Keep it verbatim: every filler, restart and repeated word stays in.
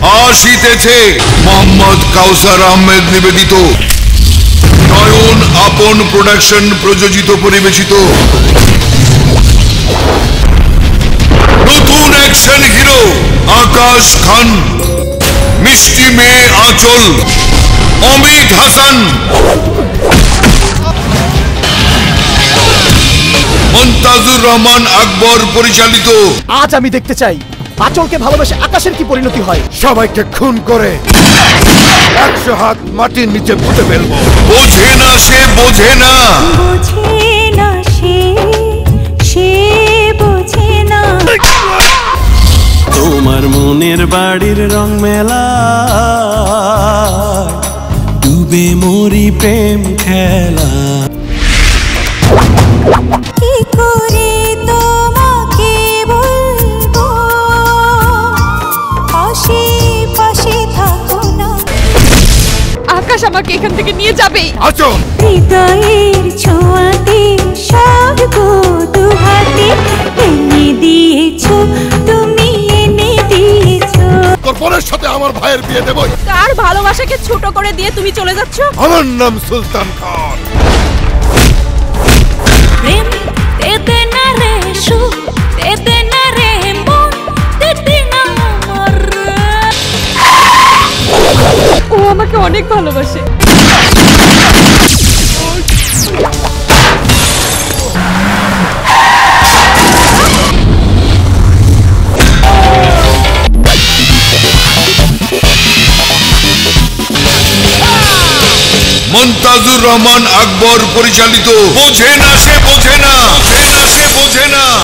আসিতেছে মোহাম্মদ কাউসার আহমেদ নিবেদিত নয়ন আপন প্রোডাকশন প্রযোজিত পরিবেশিত নতুন অ্যাকশন হিরো আকাশ খান, মিষ্টি মেয়ে আঁচল, অমিত হাসান, মন্তাজুর রহমান আকবর পরিচালিত। আজ আমি দেখতে চাই আঁচলকে ভালোবেসে আকাশের কি পরিণতি হয়। সবাইকে খুন করে একশো হাত মাটির নিচে পুঁতে ফেলবো। বোঝে না সে বোঝে না, বোঝে না সে সে বোঝে না। তোমার মনের বাড়ির রং মেলা ডুবে মরি প্রেম খেলা। কি করে তোমাকে বলবো আশেপাশে থাকো না। আকাশ আমাকে এখান থেকে নিয়ে যাবেই। আচল হৃদয়ের ছোঁয়াতে স্বর্গ দুহাতে এনে দিয়েছো তুমি, এনে দিয়েছো। তোর বোনের সাথে আমার ভাইয়ের বিয়ে দেবই। কার ভালোবাসাকে ছোট করে দিয়ে তুমি চলে যাচ্ছ? আমার নাম সুলতান খান। প্রেম দেতে না রে সুখ, দেতে না রে মন, দেতে না আমার। ও আমাকে অনেক ভালোবাসে। মন্তাজুর রহমান আকবর পরিচালিত বোঝে না সে বোঝে না, বোঝে না সে বোঝে না।